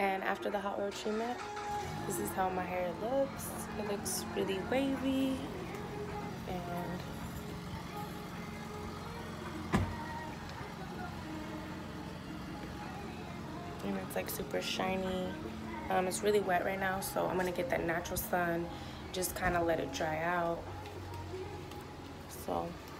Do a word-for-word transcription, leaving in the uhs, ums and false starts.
And after the hot oil treatment, this is how my hair looks. It looks really wavy, and and it's like super shiny. Um, it's really wet right now, so I'm gonna get that natural sun, just kind of let it dry out. So